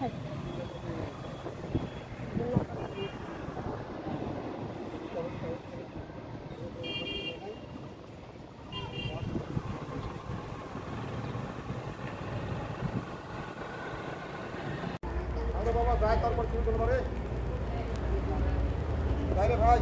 বাবা যায় তারপর শুরু করবো রে ভাই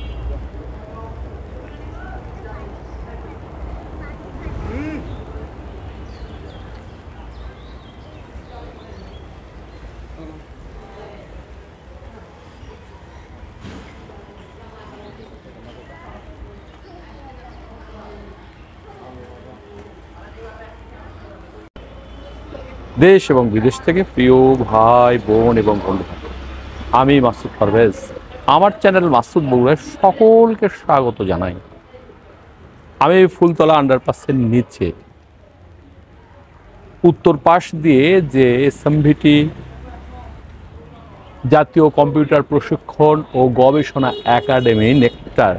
দেশ এবং বিদেশ থেকে প্রিয় ভাই বোন এবং বন্ধু, আমি মাসুদ পারভেজ, আমার চ্যানেল মাসুদ বগুড়ায় সকলকে স্বাগত জানাই। আমি ফুলতলা আন্ডারপাসের নিচে উত্তর পাশ দিয়ে যে এসএমভিটি জাতীয় কম্পিউটার প্রশিক্ষণ ও গবেষণা একাডেমি নেকটার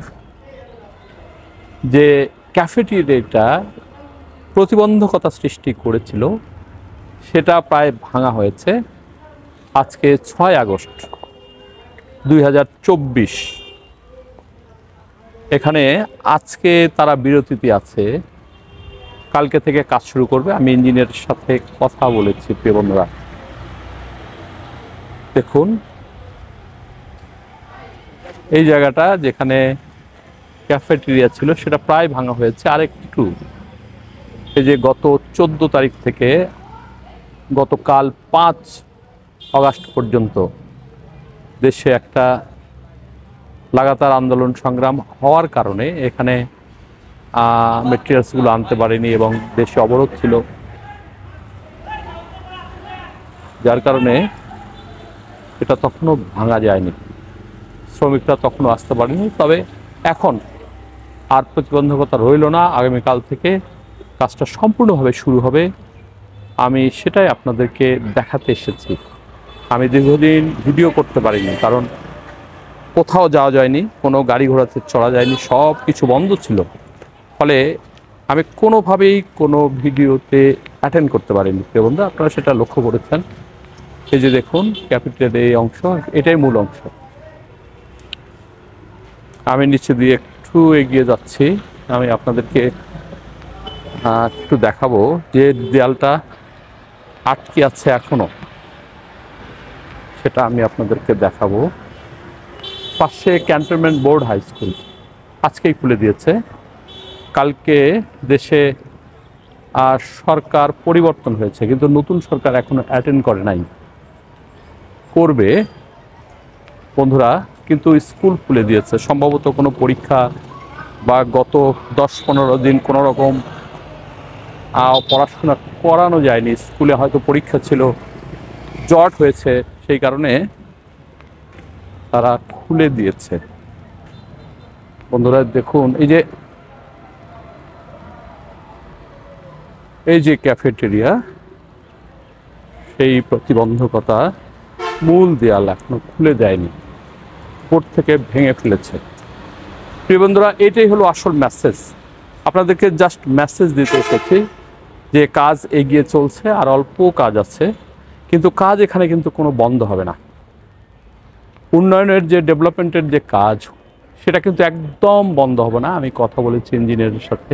যে ক্যাফেটেরিয়াটা প্রতিবন্ধকতা সৃষ্টি করেছিল সেটা প্রায় ভাঙা হয়েছে আজকে 6 আগস্ট 2024। এখানে আজকে তারা বিরতিতে আছে, কালকে থেকে কাজ শুরু করবে। আমি ইঞ্জিনিয়ারের সাথে কথা বলেছি। প্রিয় বন্ধুরা, দেখুন এই জায়গাটা যেখানে ক্যাফেটেরিয়া ছিল সেটা প্রায় ভাঙা হয়েছে। আরেকটু এই যে গত 14 তারিখ থেকে গতকাল 5 আগস্ট পর্যন্ত দেশে একটা লাগাতার আন্দোলন সংগ্রাম হওয়ার কারণে এখানে মেটেরিয়ালসগুলো আনতে পারেনি এবং দেশে অবরোধ ছিল, যার কারণে এটা তখনও ভাঙা যায়নি, শ্রমিকরা তখনও আসতে পারেনি। তবে এখন আর প্রতিবন্ধকতা রইল না, আগামীকাল থেকে কাজটা সম্পূর্ণভাবে শুরু হবে। আমি সেটাই আপনাদেরকে দেখাতে এসেছি। আমি দীর্ঘদিন ভিডিও করতে পারিনি, কারণ কোথাও যাওয়া যায়নি, কোনো গাড়ি ঘোড়াতে চড়া যায়নি, সব কিছু বন্ধ ছিল। ফলে আমি কোনোভাবেই কোনো ভিডিওতে অ্যাটেন্ড করতে পারিনি। প্রিয় বন্ধু, আপনারা সেটা লক্ষ্য করেছেন। এই যে দেখুন ক্যাপিটালের এই অংশ, এটাই মূল অংশ। আমি নিচে দিয়ে একটু এগিয়ে যাচ্ছি, আমি আপনাদেরকে একটু দেখাবো যে দেয়ালটা আটকে আছে এখনো, সেটা আমি আপনাদেরকে দেখাবো। পাশে ক্যান্টনমেন্ট বোর্ড হাই স্কুল আজকেই খুলে দিয়েছে। কালকে দেশে সরকার পরিবর্তন হয়েছে, কিন্তু নতুন সরকার এখনো অ্যাটেন্ড করে নাই, করবে বন্ধুরা। কিন্তু স্কুল খুলে দিয়েছে, সম্ভবত কোনো পরীক্ষা বা গত 10-15 দিন কোনো রকম পড়াশোনা করানো যায়নি। স্কুলে হয়তো পরীক্ষা ছিল, জট হয়েছে, সেই কারণে তারা খুলে দিয়েছে। বন্ধুরা দেখুন এই যে ক্যাফেটেরিয়া, সেই প্রতিবন্ধকতা মূল দেয়াল এখনো খুলে দেয়নি, উপর থেকে ভেঙে ফেলেছে। প্রিয় বন্ধুরা, এটাই হলো আসল মেসেজ। আপনাদেরকে জাস্ট মেসেজ দিতে এসেছি যে কাজ এগিয়ে চলছে, আর অল্প কাজ আছে, কিন্তু কাজ এখানে কিন্তু কোনো বন্ধ হবে না। উন্নয়নের যে ডেভেলপমেন্টের যে কাজ, সেটা কিন্তু একদম বন্ধ হবে না। আমি কথা বলেছি ইঞ্জিনিয়ারের সাথে,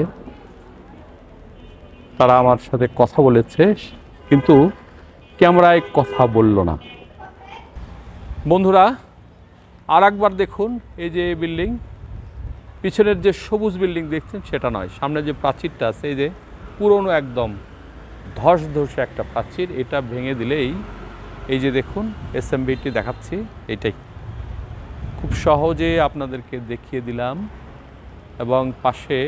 তারা আমার সাথে কথা বলেছে, কিন্তু ক্যামেরায় কথা বলল না। বন্ধুরা, আর একবার দেখুন এই যে বিল্ডিং, পিছনের যে সবুজ বিল্ডিং দেখছেন সেটা নয়, সামনে যে প্রাচীরটা আছে, এই যে পুরনো একদম ধস ধসে একটা প্রাচীর, এটা ভেঙে দিলেই এই যে দেখুন এসএমভিটি দেখাচ্ছি, এটাই খুব সহজে আপনাদেরকে দেখিয়ে দিলাম। এবং পাশে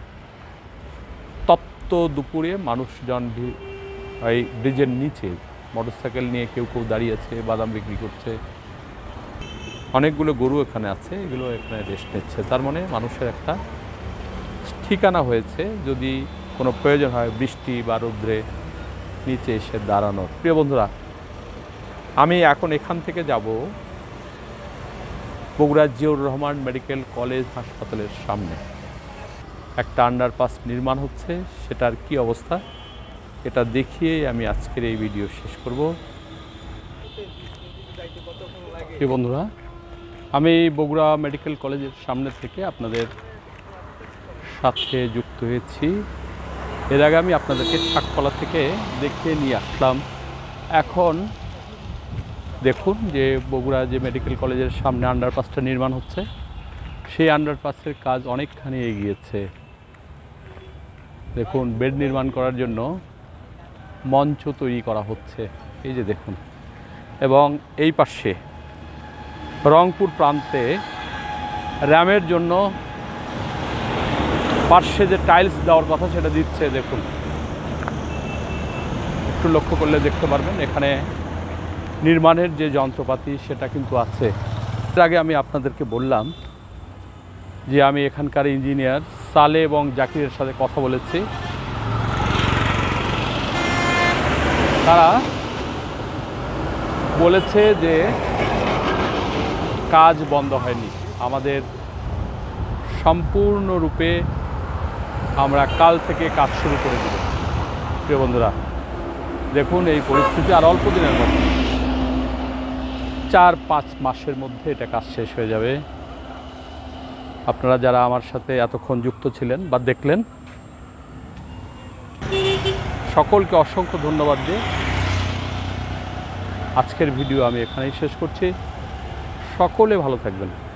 তপ্ত দুপুরে মানুষজন এই ব্রিজের নিচে মোটরসাইকেল নিয়ে কেউ কেউ দাঁড়িয়ে আছে, বাদাম বিক্রি করছে, অনেকগুলো গরু এখানে আছে, এগুলো এখানে রেস্ট নিচ্ছে। তার মানে মানুষের একটা ঠিকানা হয়েছে, যদি কোনো প্রয়োজন হয় বৃষ্টি বা রৌদ্রে নিচে এসে দাঁড়ানোর। প্রিয় বন্ধুরা, আমি এখন এখান থেকে যাব বগুড়া জিয়াউর রহমান মেডিকেল কলেজ হাসপাতালের সামনে একটা আন্ডারপাস নির্মাণ হচ্ছে, সেটার কি অবস্থা এটা দেখিয়ে আমি আজকের এই ভিডিও শেষ করব। প্রিয় বন্ধুরা, আমি বগুড়া মেডিকেল কলেজের সামনে থেকে আপনাদের সাথে যুক্ত হয়েছি। এর আগে আমি আপনাদেরকে শাকতলা থেকে দেখিয়ে নিয়ে আসলাম। এখন দেখুন যে বগুড়া যে মেডিকেল কলেজের সামনে আন্ডারপাসটা নির্মাণ হচ্ছে, সেই আন্ডারপাসের কাজ অনেকখানি এগিয়েছে। দেখুন, বেড নির্মাণ করার জন্য মঞ্চ তৈরি করা হচ্ছে, এই যে দেখুন। এবং এই পাশে রংপুর প্রান্তে র্যামের জন্য পার্শ্বে যে টাইলস দেওয়ার কথা সেটা দিচ্ছে। দেখুন, একটু লক্ষ্য করলে দেখতে পারবেন এখানে নির্মাণের যে যন্ত্রপাতি সেটা কিন্তু আছে। এর আগে আমি আপনাদেরকে বললাম যে আমি এখানকার ইঞ্জিনিয়ার সালে এবং জাকিরের সাথে কথা বলেছি। তারা বলেছে যে কাজ বন্ধ হয়নি, আমাদের সম্পূর্ণরূপে আমরা কাল থেকে কাজ শুরু করে দেব। প্রিয় বন্ধুরা, দেখুন এই পরিস্থিতি আর অল্প দিনের মধ্যে 4-5 মাসের মধ্যে এটা কাজ শেষ হয়ে যাবে। আপনারা যারা আমার সাথে এতক্ষণ যুক্ত ছিলেন বা দেখলেন, সকলকে অসংখ্য ধন্যবাদ দিয়ে আজকের ভিডিও আমি এখানেই শেষ করছি। সকলে ভালো থাকবেন।